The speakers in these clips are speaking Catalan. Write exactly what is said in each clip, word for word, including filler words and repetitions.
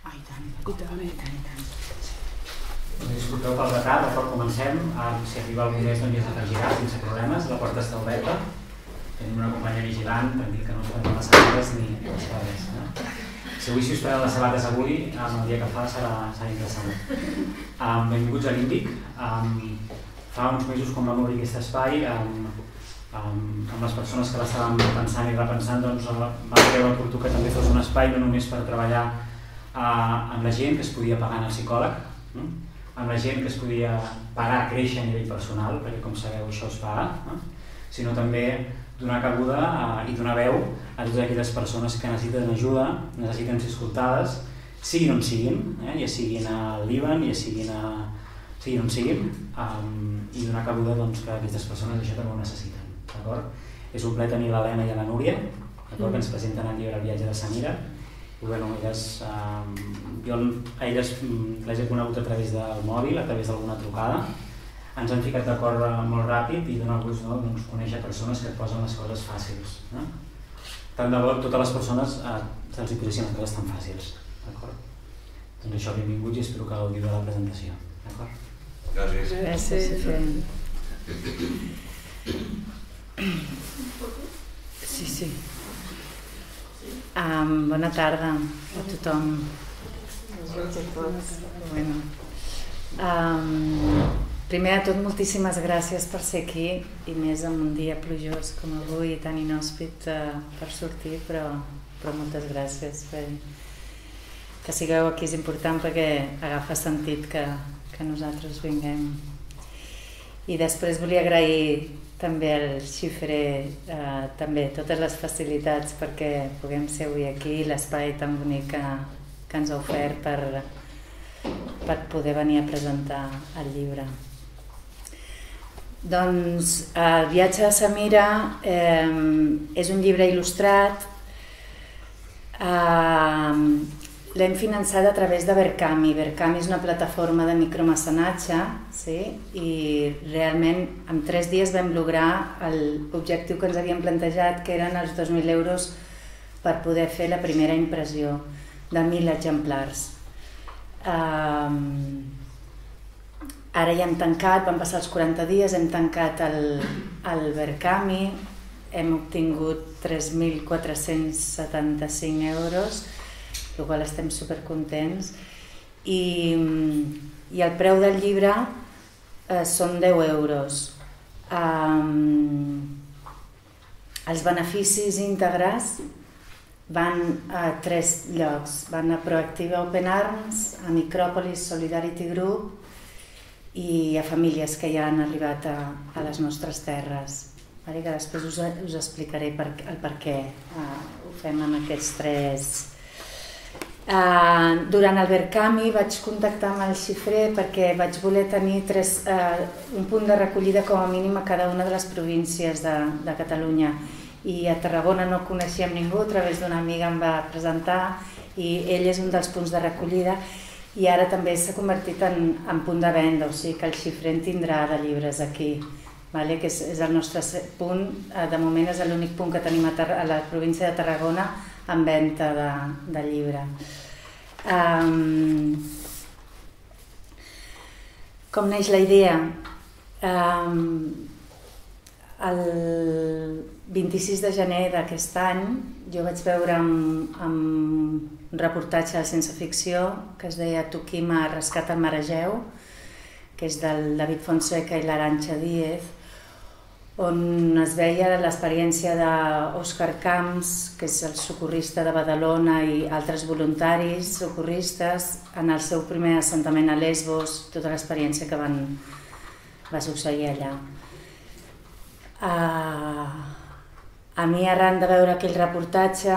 Ah, i tant, i tant, i tant, i tant. Disculpeu pel retard, d'acord, comencem. Si arriba algú més, doncs ja s'afegirà sense problemes. La porta està oberta. Tenim una companya vigilant, tranquil, que no us prenen les sabates ni les sabates. Si avui si us prenen les sabates avui, el dia que fa serà interessant. Benvinguts a l'Índic. Fa uns mesos, quan vam obrir aquest espai, amb les persones que l'estàvem pensant i repensant, doncs vam creure oportú que també fos un espai no només per treballar amb la gent que es podia pagar en el psicòleg, amb la gent que es podia pagar a créixer a nivell personal, perquè com sabeu això es paga, sinó també donar cabuda i donar veu a totes aquelles persones que necessiten ajuda, necessiten ser escoltades, siguin on siguin, ja siguin a Líban, ja siguin on siguin, i donar cabuda que aquestes persones això també ho necessiten. És un plaer tenir l'Helena i la Núria, que ens presenten el llibre El viatge de Samira. Jo a elles les he conegut a través del mòbil, a través d'alguna trucada. Ens han ficat d'acord molt ràpid i donar gust conèixer persones que et posen les coses fàcils. Tant de bo totes les persones se'ls hi posessin les coses tan fàcils. Doncs això, benvinguts i espero que gaudiu de la presentació. Gràcies. Gràcies. Sí, sí. Bona tarda a tothom. Primer de tot, moltíssimes gràcies per ser aquí, i més en un dia plujós com avui i tan inhòspit per sortir, però moltes gràcies. Que sigueu aquí és important perquè agafa sentit que nosaltres vinguem. I després volia agrair també al Xifré també totes les facilitats perquè puguem ser avui aquí, l'espai tan bonic que ens ha ofert per poder venir a presentar el llibre. Doncs El viatge de Samira és un llibre il·lustrat. L'hem finançat a través de Verkami. Verkami és una plataforma de micromecenatge i realment en tres dies vam lograr l'objectiu que ens havíem plantejat, que eren els dos mil euros per poder fer la primera impressió de mil exemplars. Ara ja hem tancat, van passar els quaranta dies, hem tancat el Verkami, hem obtingut tres mil quatre-cents setanta-cinc euros, el qual estem supercontents, i el preu del llibre són deu euros. Els beneficis íntegres van a tres llocs, van a Proactiva Open Arms, a Micròpolis Solidarity Group i a famílies que ja han arribat a les nostres terres, que després us explicaré el per què ho fem en aquests tres. Durant el Verkami vaig contactar amb el Xifré perquè vaig voler tenir un punt de recollida com a mínim a cada una de les províncies de Catalunya, i a Tarragona no coneixíem ningú, a través d'una amiga em va presentar i ell és un dels punts de recollida, i ara també s'ha convertit en punt de venda, o sigui que el Xifré en tindrà de llibres aquí, que és el nostre punt. De moment és l'únic punt que tenim a la província de Tarragona en venda de llibre. Com neix la idea? El vint-i-sis de gener d'aquest any jo vaig veure un reportatge de Sense Ficció que es deia Tukima, rescat al Mar Egeu, que és del David Fonseca i l'Arantxa Díez, on es veia l'experiència d'Òscar Camps, que és el socorrista de Badalona, i altres voluntaris socorristes en el seu primer assentament a Lesbos, tota l'experiència que va succeir allà. A mi, arran de veure aquell reportatge,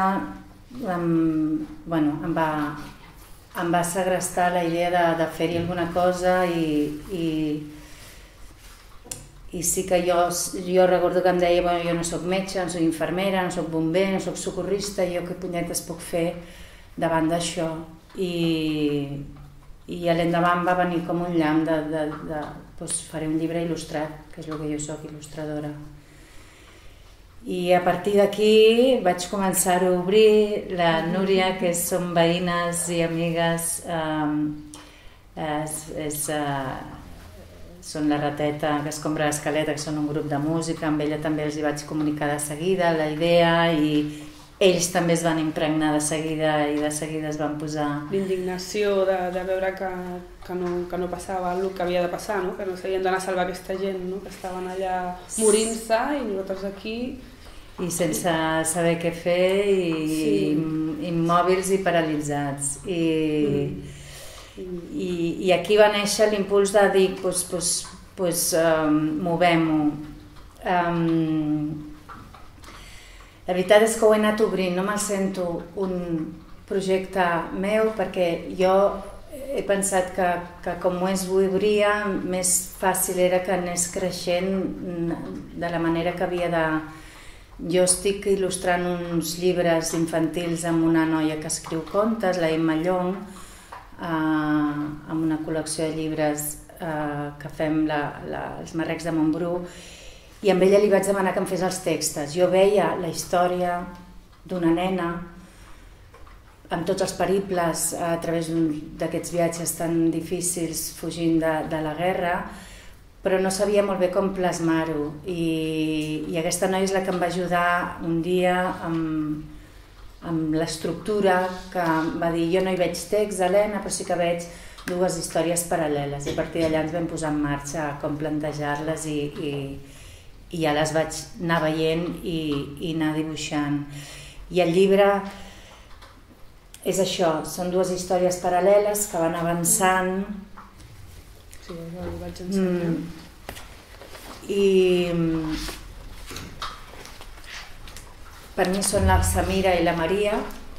em va segrestar la idea de fer-hi alguna cosa, i I sí que jo recordo que em deia jo no soc metge, no soc infermera, no soc bomber, no soc socorrista, jo què punyetes puc fer davant d'això? I a l'endavant va venir com un llamp de faré un llibre il·lustrat, que és el que jo soc, il·lustradora. I a partir d'aquí vaig començar a obrir. La Núria, que som veïnes i amigues, eh, és, és, eh, són la Rateta, que escombra l'escaleta, que són un grup de música. Amb ella també els hi vaig comunicar de seguida la idea i ells també es van impregnar de seguida i de seguida es van posar... L'indignació de, de veure que, que, no, que no passava el que havia de passar, no? Que no s'havien d'anar a salvar aquesta gent, no? Que estaven allà morint-se i nosaltres aquí... I sense saber què fer i sí. Immòbils i paralitzats. I, mm. i, i aquí va néixer l'impuls de dir, pues, pues, pues, um, movem-ho. Um, La veritat és que ho he anat obrint, no me'l sento un projecte meu perquè jo he pensat que, que com ho es obria, més fàcil era que anés creixent de la manera que havia de... Jo estic il·lustrant uns llibres infantils amb una noia que escriu contes, la Emma Llong, eh, amb una col·lecció de llibres eh, que fem la, la, els Marrecs de Montbrú, i amb ella li vaig demanar que em fes els textos. Jo veia la història d'una nena amb tots els periples a través d'aquests viatges tan difícils fugint de, de la guerra, però no sabia molt bé com plasmar-ho. I, i aquesta noia és la que em va ajudar un dia amb, amb l'estructura, que em va dir: jo no hi veig text, Helena, però sí que veig dues històries paral·leles. I a partir d'allà ens vam posar en marxa com plantejar-les i, i i ja les vaig anar veient i, i anar dibuixant. I el llibre és això, són dues històries paral·leles que van avançant. Sí, jo ho vaig ensenyar. Mm. I per mi són la Samira i la Maria.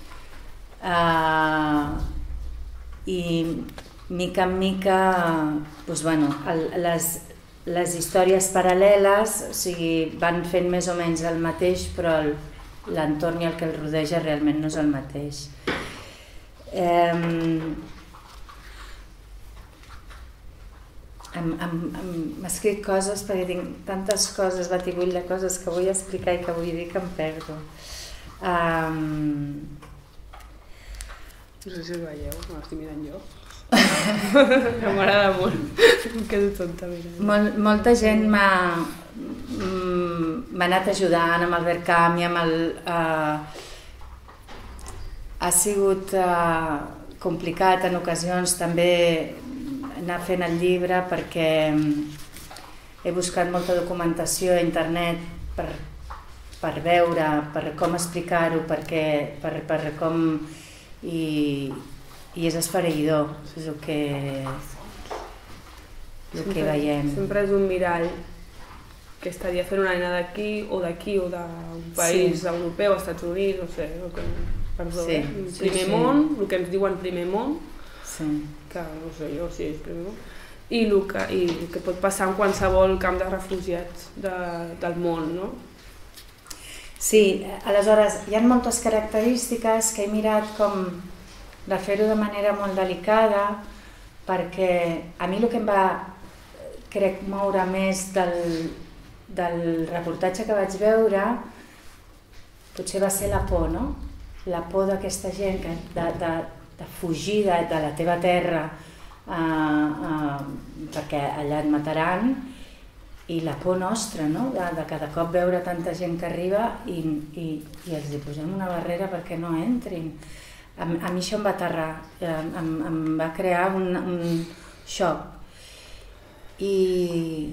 Uh, I mica en mica, doncs, bueno, el, les Les històries paral·leles, o sigui, van fent més o menys el mateix, però l'entorn i el que el rodeja realment no és el mateix. Eh, M'he escrit coses perquè tinc tantes coses, batibull de coses que vull explicar i que vull dir que em perdo. Um... No sé si el veieu, me l'estic mirant jo. M'agrada molt, em quedo tonta mirant. Mol, molta gent m'ha m'ha anat ajudant amb el Verkam i amb el... Uh, ha sigut uh, complicat en ocasions també anar fent el llibre perquè he buscat molta documentació a internet per, per veure, per com explicar-ho, perquè, per, per com... I, i és esfereïdor, és el que, el sempre, que veiem. Sempre és un mirall que estaria fent una nena d'aquí o d'aquí o d'un país sí. europeu, Estats Units, no sé, el que, perdó, sí. eh? primer sí, món, sí. el que ens diuen primer món, sí. que no sé jo si és primer món, i el que, i el que pot passar en qualsevol camp de refugiats de, del món, no? Sí, aleshores hi ha moltes característiques que he mirat com de fer-ho de manera molt delicada, perquè a mi el que em va, crec, moure més del, del reportatge que vaig veure potser va ser la por, no? La por d'aquesta gent que, de, de, de fugir de, de la teva terra eh, eh, perquè allà et mataran, i la por nostra, no? De, de cada cop veure tanta gent que arriba i, i, i els hi posem una barrera perquè no entrin. A, a mi això em va aterrar, em, em va crear un, un xoc. I,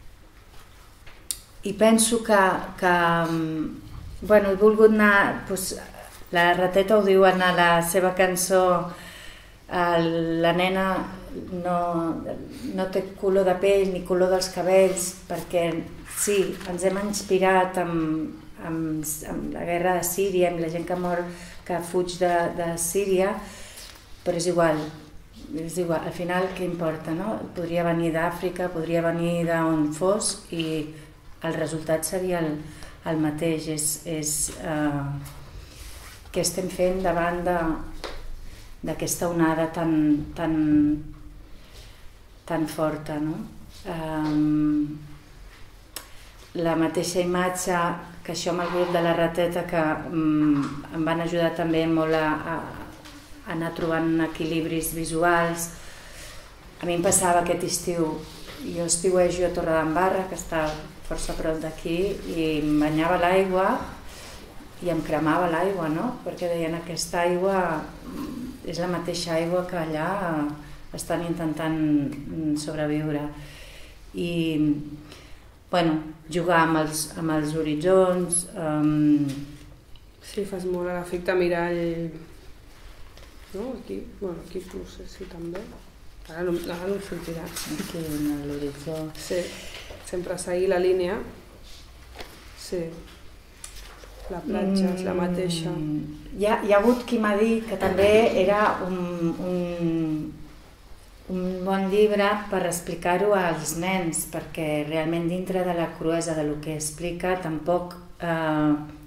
i penso que, que bueno, he volgut anar, doncs, la Rateta ho diu en la seva cançó, la nena no, no té color de pell ni color dels cabells, perquè sí, ens hem inspirat amb, amb, amb la guerra de Síria, amb la gent que mor, que fuig de, de Síria, però és igual, és igual, al final què importa, no? Podria venir d'Àfrica, podria venir d'on fos i el resultat seria el, el mateix, és, és eh, què estem fent davant d'aquesta onada tan, tan, tan forta, no? Um, la mateixa imatge, que això amb el grup de la Rateta, que mm, em van ajudar també molt a, a, a anar trobant equilibris visuals. A mi em passava aquest estiu, jo estiuejo a Torredembarra, que està força prop d'aquí, i em banyava a l'aigua i em cremava l'aigua, no? Perquè deien, aquesta aigua és la mateixa aigua que allà estan intentant sobreviure. I, bueno, jugar amb els, amb els horitzons... Um... Sí, fas molt l'efecte mirall, no? Aquí, bueno, aquí no sé si també. Ara no, ara no em sortirà. Aquí en l'horitzó. Sí, sempre seguir la línia. Sí. La platja és la mateixa. Hi ha, hi ha hagut qui m'ha dit que també era un, un, un bon llibre per explicar-ho als nens, perquè realment dintre de la cruesa del que explica tampoc eh,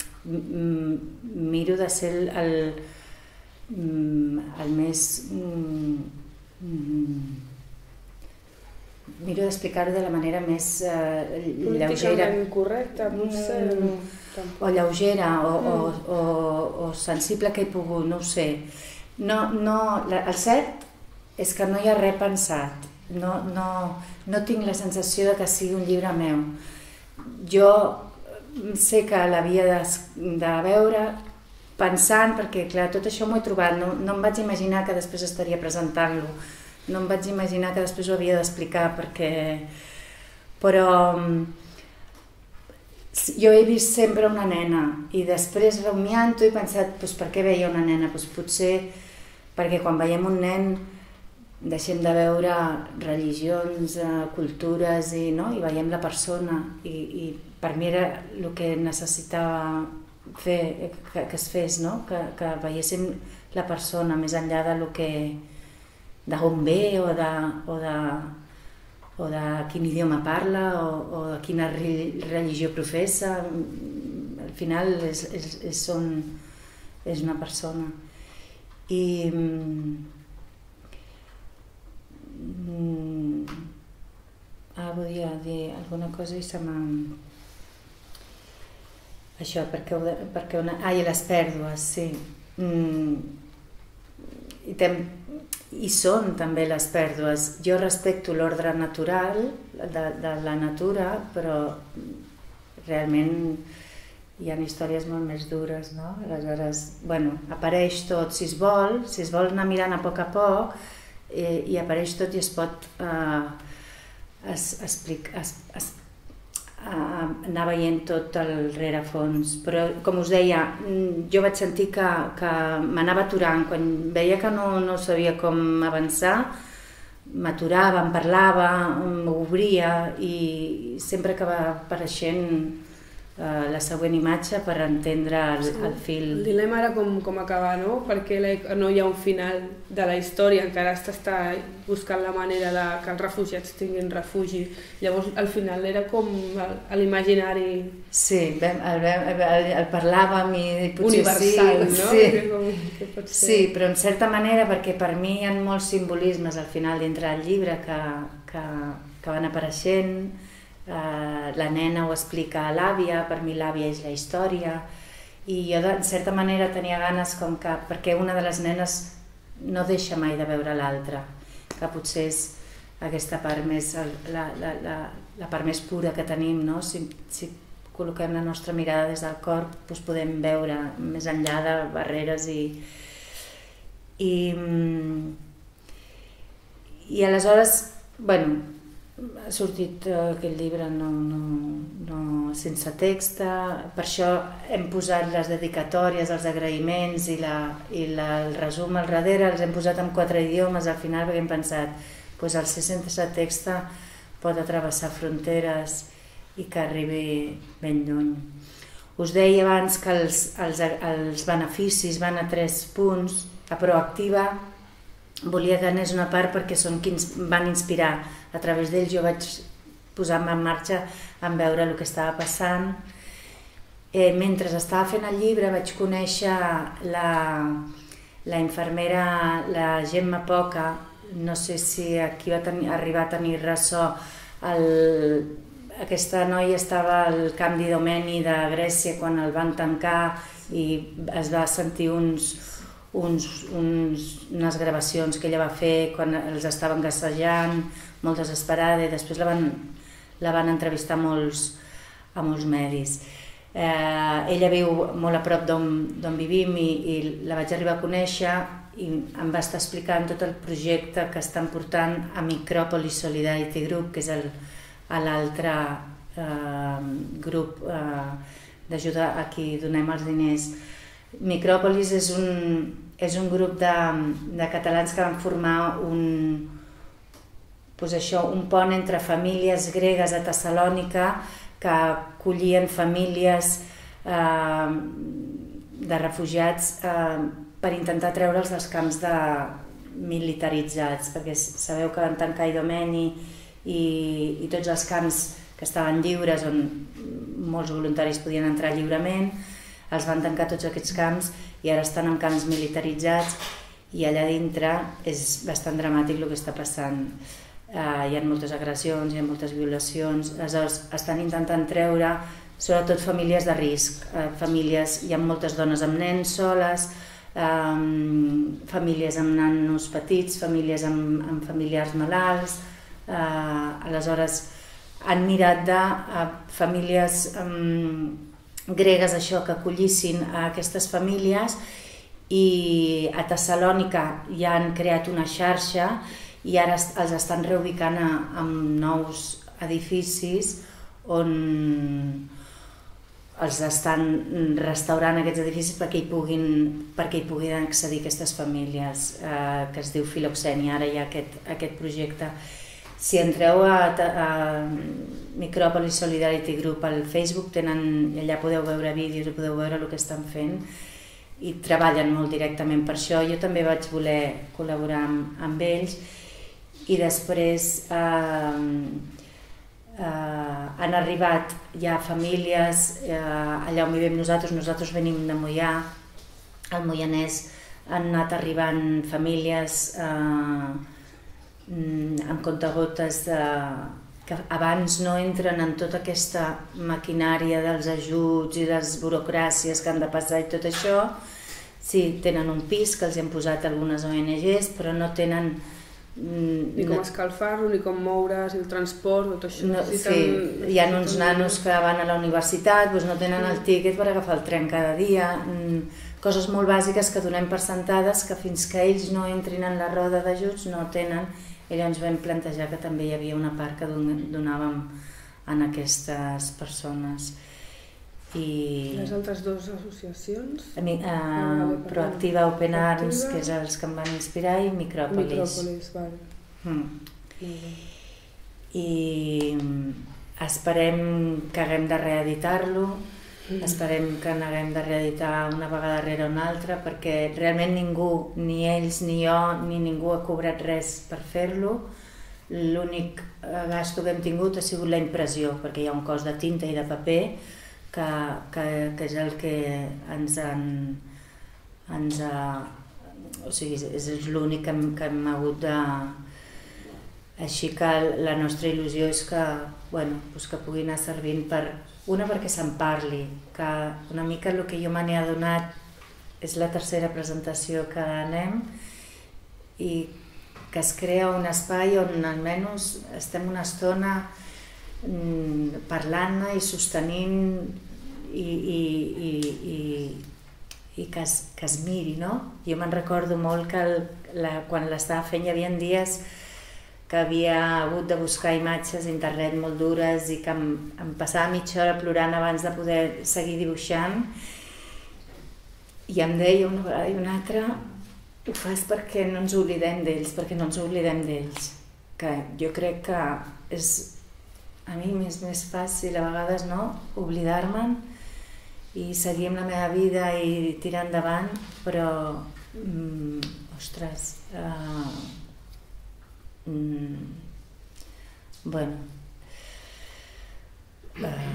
miro de ser el, el, el més... Miro d'explicar-ho de la manera més eh, lleugera. Políticament correcta, potser. No, o lleugera, o, mm. o, o, o sensible que he pogut, no ho sé. No, no, el cert és que no hi ha res pensat. No, no, no tinc la sensació de que sigui un llibre meu. Jo sé que l'havia de, de veure pensant, perquè clar, tot això m'ho he trobat, no, no em vaig imaginar que després estaria presentant-lo. No em vaig imaginar que després ho havia d'explicar, perquè... Però jo he vist sempre una nena i després rumiant-ho he pensat doncs, per què veia una nena? Doncs potser perquè quan veiem un nen deixem de veure religions, cultures i, no? I veiem la persona i, i per mi era el que necessitava fer, que, que es fes, no? Que, que veiéssim la persona més enllà de lo que... d'on ve o de, o, de, o de quin idioma parla o, o de quina religió professa. Al final és, és, és, són, és una persona. I mm, ah, volia dir alguna cosa i se m'ha... Això, perquè, perquè una... Ah, i les pèrdues, sí. Mm, i tem... I són també les pèrdues. Jo respecto l'ordre natural de, de la natura, però realment hi ha històries molt més dures, no? Aleshores, bueno, apareix tot, si es vol, si es vol anar mirant a poc a poc, eh, i apareix tot i es pot eh, es, explic, es, es, anar veient tot el rerefons, però com us deia, jo vaig sentir que, que m'anava aturant, quan veia que no, no sabia com avançar, m'aturava, em parlava, m'obria i sempre acabava apareixent uh, la següent imatge per entendre el, el fil. El dilema era com, com acabar, no? Perquè la, no hi ha un final de la història, encara s'està buscant la manera de que els refugiats tinguin refugi. Llavors, al final era com l'imaginari... Sí, el, el, el parlàvem i potser universal, sí, no? Sí. Que com, que pot ser... Sí, però en certa manera, perquè per mi hi ha molts simbolismes al final dintre del llibre que, que, que van apareixent. Uh, la nena ho explica a l'àvia, per mi l'àvia és la història, i jo de certa manera tenia ganes com que, perquè una de les nenes no deixa mai de veure l'altra, que potser és aquesta part més, la, la, la, la part més pura que tenim, no? Si, si col·loquem la nostra mirada des del cor, doncs podem veure més enllà de barreres i... I, i aleshores, bueno, ha sortit aquest llibre no, no, no, sense text, per això hem posat les dedicatòries, els agraïments i, la, i la, el resum al darrere, els hem posat en quatre idiomes al final perquè hem pensat doncs el ser sense text pot atravessar fronteres i que arribi ben lluny. Us deia abans que els, els, els beneficis van a tres punts, a Proactiva volia que anés una part perquè són qui ens van inspirar. A través d'ells jo vaig posar-me en marxa en veure el que estava passant. Eh, mentre estava fent el llibre vaig conèixer la, la infermera, la Gemma Poca, no sé si aquí va tenir, arribar a tenir ressò el, aquesta noia estava al camp d'Idomeni de Grècia quan el van tancar i es va sentir uns, uns, uns, unes gravacions que ella va fer quan els estaven gassejant, molt desesperada, i després la van, la van entrevistar molts, a molts medis. Eh, ella viu molt a prop d'on vivim i, i la vaig arribar a conèixer i em va estar explicant tot el projecte que estan portant a Micròpolis Solidarity Group, que és l'altre eh, grup eh, d'ajuda a qui donem els diners. Micròpolis és un, és un grup de, de catalans que van formar un, pues això, un pont entre famílies gregues a Tessalònica que acollien famílies eh, de refugiats eh, per intentar treure'ls dels camps de militaritzats, perquè sabeu que van tancar Idomeni i, i tots els camps que estaven lliures, on molts voluntaris podien entrar lliurement, els van tancar tots aquests camps i ara estan en camps militaritzats i allà dintre és bastant dramàtic el que està passant. Uh, hi ha moltes agressions, hi ha moltes violacions, aleshores estan intentant treure sobretot famílies de risc, uh, famílies, hi ha moltes dones amb nens soles, um, famílies amb nanos petits, famílies amb, amb familiars malalts, uh, aleshores han mirat de uh, famílies um, gregues això que acollissin a aquestes famílies i a Tessalònica ja han creat una xarxa i ara els estan reubicant en nous edificis on els estan restaurant aquests edificis perquè hi puguin, perquè hi puguin accedir aquestes famílies, eh, que es diu Filoxènia, ara hi ha aquest, aquest projecte. Si entreu a, a Micròpolis Solidarity Group al Facebook, tenen, allà podeu veure vídeos i podeu veure el que estan fent i treballen molt directament per això. Jo també vaig voler col·laborar amb, amb ells. I després eh, eh, han arribat ja famílies, eh, allà on vivim nosaltres, nosaltres venim de Moià, al Moianès han anat arribant famílies eh, amb comptagotes de, que abans no entren en tota aquesta maquinària dels ajuts i les burocràcies que han de passar i tot això. Sí, tenen un pis que els han posat algunes O N Ges, però no tenen ni com escalfar-lo, ni com moure's, el transport, tot això. No, sí, hi ha uns nanos que van a la universitat, doncs no tenen el tíquet per agafar el tren cada dia, coses molt bàsiques que donem per sentades que fins que ells no entrin en la roda d'ajuts no tenen, i llavors vam plantejar que també hi havia una part que donàvem en aquestes persones. I les altres dues associacions? Mi, uh, Proactiva Open Arms, que és els que em van inspirar, i Micròpolis. Micròpolis, vale. Mm. I esperem que haguem de reeditar-lo, mm. esperem que n'haguem de reeditar una vegada darrere una altra, perquè realment ningú, ni ells, ni jo, ni ningú ha cobrat res per fer-lo. L'únic gasto que hem tingut ha sigut la impressió, perquè hi ha un cost de tinta i de paper, Que, que, que és el que ens han, ens ha, o sigui, és, és l'únic que, que hem hagut de... Així que la nostra il·lusió és que, bueno, doncs que pugui anar servint per, una perquè se'n parli, que una mica el que jo me n'he adonat és la tercera presentació que anem i que es crea un espai on almenys estem una estona parlant-ne i sostenint i, i, i, i, i que, es, que es miri, no? Jo me'n recordo molt que el, la, quan l'estava fent hi havia dies que havia hagut de buscar imatges a internet molt dures i que em, em passava mitja hora plorant abans de poder seguir dibuixant i em deia una vegada i una altra: ho fas perquè no ens oblidem d'ells, perquè no ens oblidem d'ells, que jo crec que és a mi és més fàcil a vegades, no?, oblidar-me'n i seguir amb la meva vida i tirar endavant, però mm, ostres, uh, mm, bueno,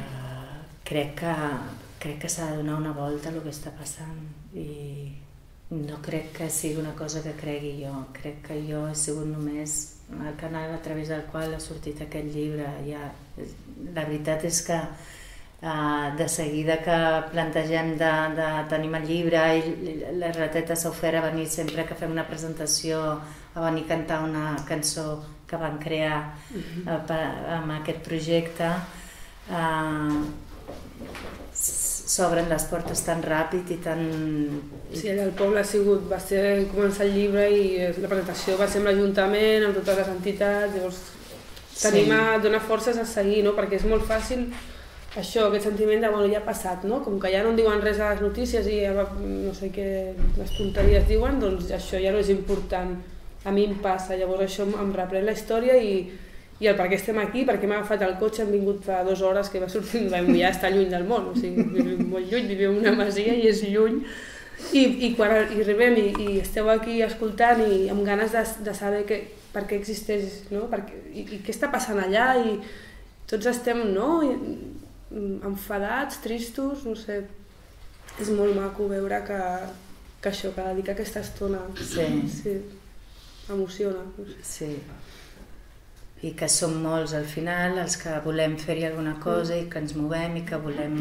uh, crec que crec que s'ha de donar una volta a el que està passant i, no crec que sigui una cosa que cregui jo, crec que jo he sigut només el canal a través del qual ha sortit aquest llibre. Ja, la veritat és que uh, de seguida que plantegem de, de tenim el llibre i la rateta s'ha ofert a venir sempre que fem una presentació a venir a cantar una cançó que van crear uh, per, amb aquest projecte. Uh, s'obren les portes tan ràpid i tan... Sí, allà al poble ha sigut, va ser començar el llibre i la presentació va ser amb l'Ajuntament, amb totes les entitats, llavors t'anima, sí. Dona forces a seguir, no? Perquè és molt fàcil això, aquest sentiment de, bueno, ja ha passat, no? Com que ja no en diuen res a les notícies i ja, no sé què, les tonteries diuen, doncs això ja no és important. A mi em passa, llavors això em reprèn la història i i el per què estem aquí, perquè m'ha agafat el cotxe, hem vingut fa dues hores que va sortir, ja està lluny del món, o sigui, vivim molt lluny, vivim una masia i és lluny, i, i quan hi arribem i, i esteu aquí escoltant i amb ganes de, de saber que, per què existeix, no? Perquè, i, i què està passant allà, i tots estem, no? I, enfadats, tristos, no sé, és molt maco veure que, que això, que dedicar aquesta estona, sí, sí, emociona. No sé. Sí. I que som molts al final els que volem fer-hi alguna cosa i que ens movem i que volem...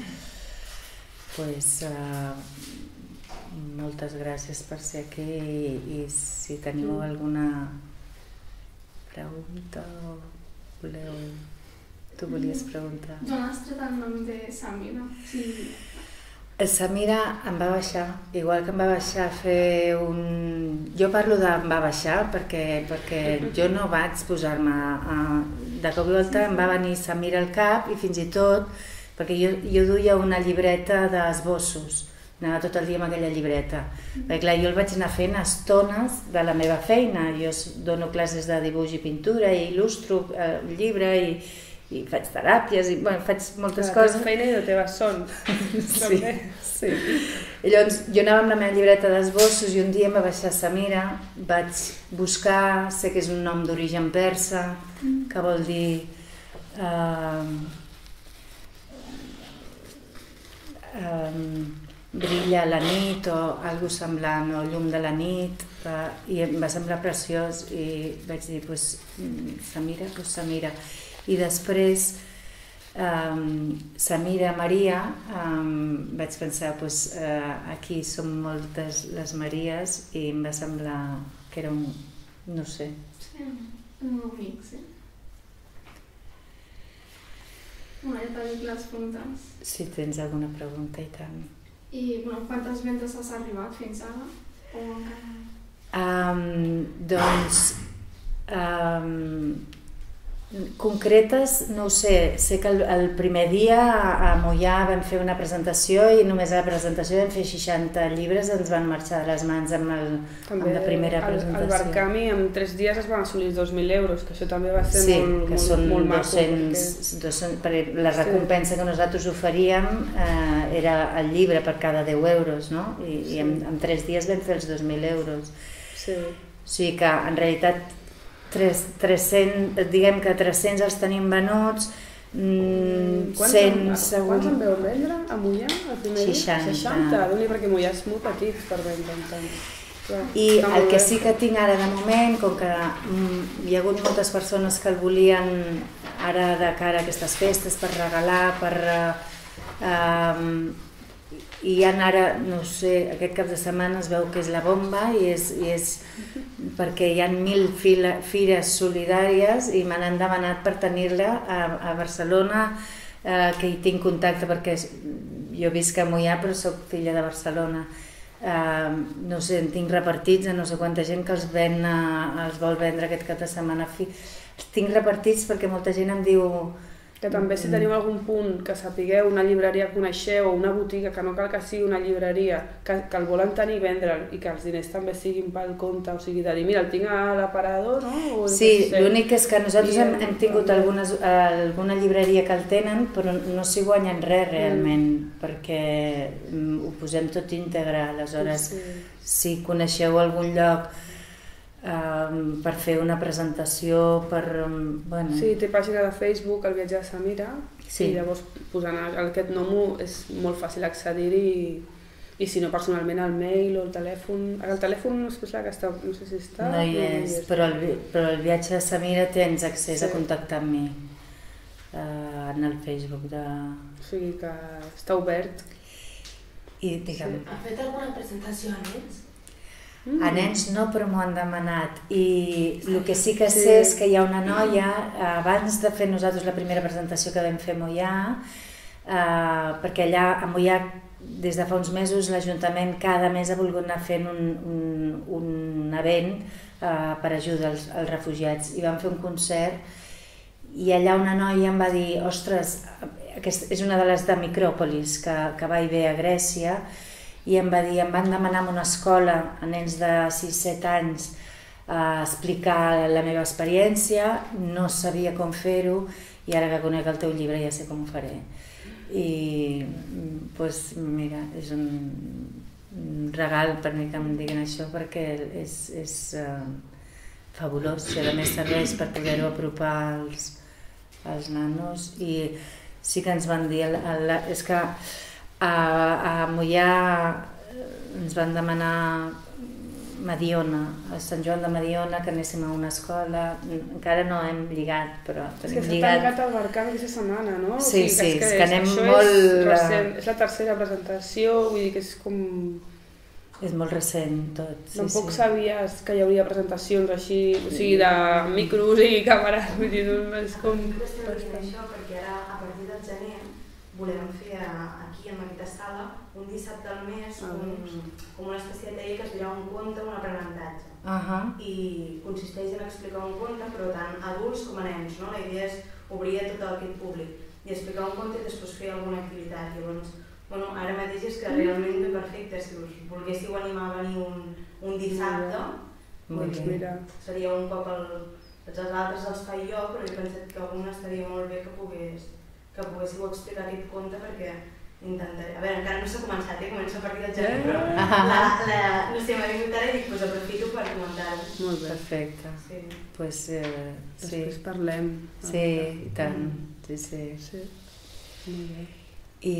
Pues, uh, moltes gràcies per ser aquí i, i si teniu alguna pregunta o voleu... Tu volies preguntar? D'on has tret el nom de Samira? Sí. Samira em va baixar, igual que em va baixar a fer un... Jo parlo de em va baixar perquè, perquè jo no vaig posar-me... A... De cop i volta em va venir Samira al cap i fins i tot, perquè jo, jo duia una llibreta d'esbossos, anava tot el dia amb aquella llibreta. Perquè clar, jo el vaig anar fent a estones de la meva feina, jo dono classes de dibuix i pintura i il·lustro el llibre i... i faig teràpies i bueno, faig moltes la coses. La feina i la teva son. Sí, sí. I llavors jo anava amb la meva llibreta d'esbossos i un dia em va baixar Samira, vaig buscar, sé que és un nom d'origen persa, que vol dir uh, uh, brilla a la nit o alguna semblant, o llum de la nit, uh, i em va semblar preciós i vaig dir, pues, Samira, pues Samira. I després, um, Samira Maria, um, vaig pensar, pues, uh, aquí som moltes les Maries i em va semblar que era un... no sé. Sí, molt bonic, sí. Bueno, ja t'ha dit les preguntes. Si tens alguna pregunta i tant. I, bueno, quantes vendes has arribat fins ara? O encara... Um, doncs... Um, concretes, no ho sé, sé que el, el primer dia a, a Moià vam fer una presentació i només a la presentació vam fer seixanta llibres, ens van marxar de les mans amb, el, amb la primera presentació. Al Barcami en tres dies es van assolir dos mil euros, que això també va ser sí, molt, que molt, són molt maco. dos-cents, perquè... dos-cents, per la recompensa sí. que nosaltres oferíem eh, era el llibre per cada deu euros, no? I, sí. i en, en tres dies vam fer els dos mil euros. Sí. O sigui que en realitat tres-cents, diguem que tres-cents els tenim venuts, mm, quants, cent en, segur... Quants en veu vendre a Moià? seixanta. seixanta, doni, perquè Moià és molt petit per vendre en tant. Clar, I el que sí que tinc ara de moment, com que mm, hi ha hagut moltes persones que el volien ara de cara a aquestes festes per regalar, per... Uh, um, i hi ha ara, no sé, aquest cap de setmana es veu que és la bomba i és, i és perquè hi ha mil fila, fires solidàries i me n'han demanat per tenir-la a, a Barcelona, eh, que hi tinc contacte perquè jo visc a Moià però soc filla de Barcelona. Eh, no sé, en tinc repartits a no sé quanta gent que els, ven, eh, els vol vendre aquest cap de setmana. Els tinc repartits perquè molta gent em diu... Que també si teniu algun punt que sapigueu, una llibreria que coneixeu o una botiga, que no cal que sigui una llibreria, que, que el volen tenir i vendre'l i que els diners també siguin pel compte, o sigui de dir, mira, el tinc a l'aparador, no? O sí, l'únic és que nosaltres hem, hem tingut algunes, alguna llibreria que el tenen, però no s'hi guanyen res realment, mm. perquè um, ho posem tot íntegre, aleshores sí. Si coneixeu algun lloc Um, per fer una presentació, per... Um, bueno. Sí, té pàgina de Facebook, el viatge de Samira, sí. I llavors posant aquest nom és molt fàcil accedir-hi i, I si no, personalment el mail o el telèfon... El telèfon no és la que està, no sé si està... No hi és, però el, però el viatge de Samira tens accés Sí. a contactar amb mi uh, en el Facebook de... O sigui que està obert. I digue'm, Ha fet alguna presentació a nens? Mm. a nens no, però m'ho han demanat. I el que sí que Sí. sé és que hi ha una noia, abans de fer nosaltres la primera presentació que vam fer a Moià, uh, perquè allà a Moià des de fa uns mesos l'Ajuntament cada mes ha volgut anar fent un, un, un event uh, per ajudar als, als refugiats i vam fer un concert i allà una noia em va dir ostres, aquesta és una de les de Micròpolis que, que va i ve a Grècia i em va dir, em van demanar en una escola a nens de sis set anys a explicar la meva experiència, no sabia com fer-ho i ara que conec el teu llibre ja sé com ho faré. I pues, mira, és un, un regal per mi que em diguin això perquè és, és uh, fabulós i a més serveix per poder-ho apropar als, als nanos i sí que ens van dir, el, el, és que a, a Moià ens van demanar Mediona, a Sant Joan de Mediona, que anéssim a una escola, encara no hem lligat, però És tenim que s'ha lligat. tancat el Barcamp aquesta setmana, no? O Sí, sigui, sí, és que, és que anem això molt... És, recent, és la tercera presentació, vull dir que és com... És molt recent tot. Sí, Tampoc sí. sabies que hi hauria presentacions així, o sigui, de micros i càmeres, vull dir, no, és com... Nosaltres estem dient això perquè ara, a partir del gener, volem fer aquí, en aquesta sala, un dissabte al mes, Ah, un, com una espècie de taller que es dirà un conte, un aprenentatge. Uh -huh. I consisteix en explicar un conte, però tant adults com a nens, no? La idea és obrir a tot aquest públic i explicar un conte i després fer alguna activitat. Llavors, bueno, ara mateix és que realment ve perfecte, si us volguéssiu animar a venir un, un dissabte, Molt Doncs bé. mira, seria un cop el... Tots els altres els faig jo, però he pensat que algun estaria molt bé que pogués que poguéssiu explicar aquest conte perquè intentaré... A veure, encara no s'ha començat, eh? Comença a partir del gener, però la, la, no sé, m'ha vingut ara i dic, doncs aprofito per comentar-ho. molt bé. Perfecte. Sí. Pues, eh, sí. Després parlem. Sí, i tant. Sí, sí. Sí, molt bé. I,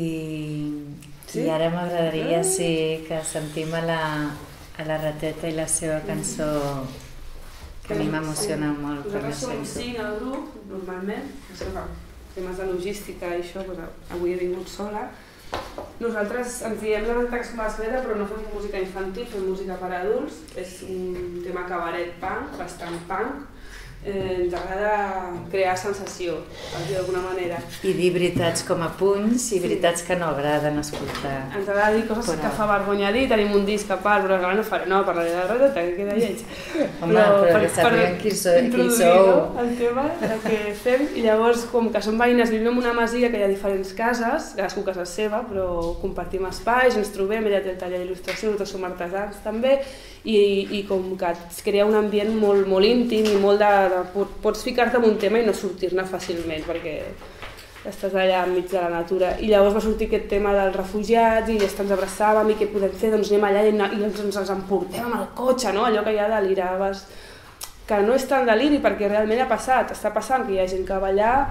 Sí? I ara m'agradaria sí, que sentim a la, a la Rateta i la seva cançó que a mi m'emociona molt. quan Nosaltres la som sento. cinc al grup, normalment, això que temes de logística i això, doncs avui he vingut sola. Nosaltres ens diem la Nantax Masveda, però no fem música infantil, fem música per adults. És un tema cabaret punk, bastant punk. Eh, ens agrada crear sensació, per dir d'alguna manera. I dir veritats com a punys i veritats que no agraden escoltar. Ens agrada dir coses Però- que fa vergonya dir, tenim un disc a part, però ara no faré, no, parlaré de la Rateta, que queda lleig. Home, però que sàpiguen qui so- qui introduir, sou. no, el tema de què fem, i llavors, com que som veïnes, vivim en una masia que hi ha diferents cases, cadascú casa seva, però compartim espais, ens trobem, ella té el taller d'il·lustració, nosaltres som artesans també, i, i com que es crea un ambient molt, molt íntim i molt de, de pots ficar-te en un tema i no sortir-ne fàcilment, perquè estàs allà enmig de la natura. I llavors va sortir aquest tema dels refugiats i ja ens abraçàvem i què podem fer, doncs anem allà i, i ens, ens els emportem amb el cotxe, no? Allò que ja deliraves, que no és tan deliri perquè realment ha passat, està passant que hi ha gent que va allà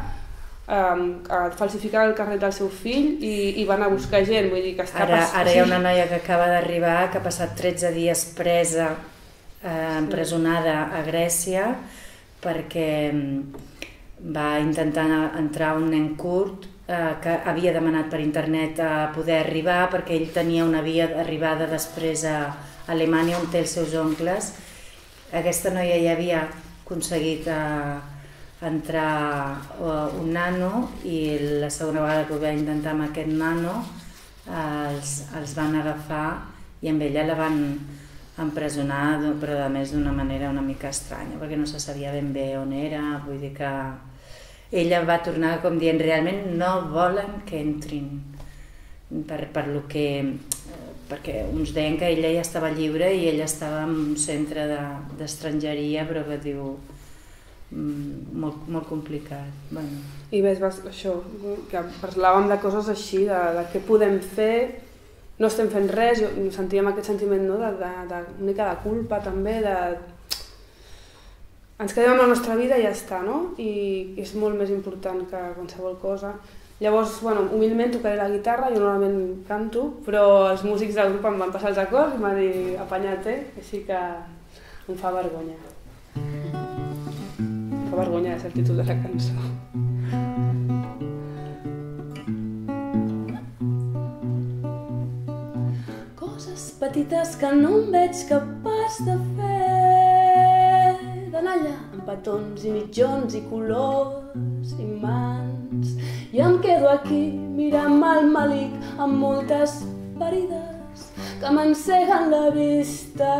um, a falsificar el carnet del seu fill i, i van a buscar gent, vull dir que està Ara, passant. ara hi ha una noia que acaba d'arribar, que ha passat tretze dies presa, eh, empresonada a Grècia, perquè va intentar entrar un nen kurd eh, que havia demanat per internet a poder arribar perquè ell tenia una via d'arribada després a Alemanya on té els seus oncles. Aquesta noia ja havia aconseguit eh, entrar eh, un nano i la segona vegada que ho va intentar amb aquest nano eh, els, els van agafar i amb ella la van empresonar, però a més d'una manera una mica estranya, perquè no se sabia ben bé on era, vull dir que ella va tornar com dient realment no volen que entrin, per, per lo que, perquè uns deien que ella ja estava lliure i ella estava en un centre d'estrangeria, però que diu molt, molt complicat. Bueno. I més això, que parlàvem de coses així, de, de què podem fer. No estem fent res, jo sentíem aquest sentiment, no? de, de, de, una mica de culpa també, de... ens quedem amb la nostra vida i ja està, no? I és molt més important que qualsevol cosa. Llavors, bueno, humilment tocaré la guitarra, jo normalment canto, però els músics del grup em van passar els acords i m'ha dit apanya't, eh? Així que em fa vergonya. Em fa vergonya és el títol de la cançó. Coses petites que no em veig capaç de fer, d'anar allà amb petons i mitjons i colors i mans, i em quedo aquí mirant el malic amb moltes ferides que m'enceguen la vista.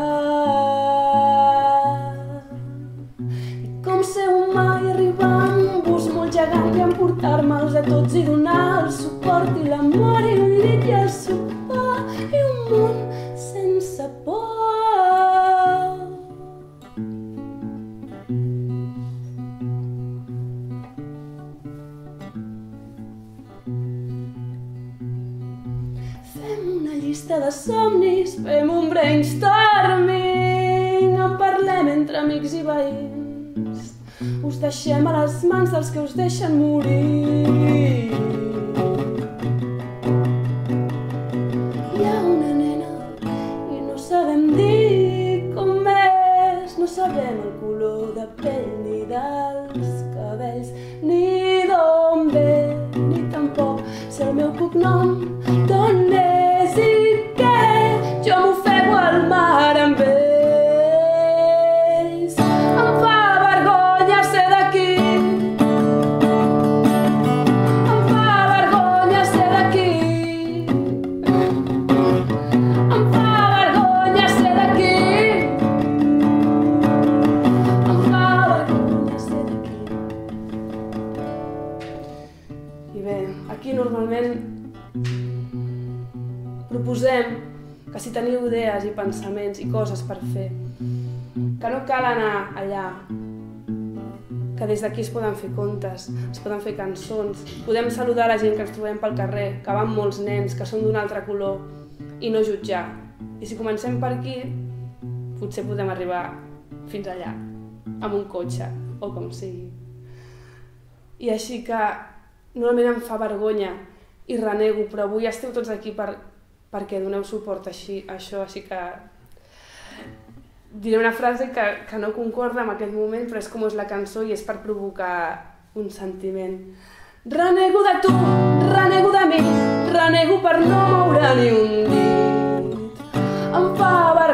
I com ser humà i arribar a un bus molt gegant i emportar-me'ls a tots i donar el suport i l'amor i un llit i el sopar i un món sense por. De somnis, fem un brainstorming, en parlem entre amics i veïns, us deixem a les mans dels que us deixen morir. Hi ha una nena i no sabem dir com és, no sabem el color de pell ni dels cabells, ni d'on ve, ni tampoc sé el meu cognom, d'on és i jo m'ofego al mar amb ells. Em fa vergonya ser d'aquí, em fa vergonya ser d'aquí, em fa vergonya ser d'aquí, em fa vergonya ser d'aquí. I bé, aquí normalment proposem que si teniu idees i pensaments i coses per fer, que no cal anar allà, que des d'aquí es poden fer contes, es poden fer cançons, podem saludar la gent que ens trobem pel carrer, que van molts nens, que són d'un altre color, i no jutjar. I si comencem per aquí, potser podem arribar fins allà, amb un cotxe, o com sigui. I així que normalment em fa vergonya i renego, però avui esteu tots aquí per perquè doneu suport així, a això, així que diré una frase que, que no concorda en aquest moment, però és com és la cançó i és per provocar un sentiment. Renego de tu, renego de mi, renego per no moure ni un dit. Em fa vergonya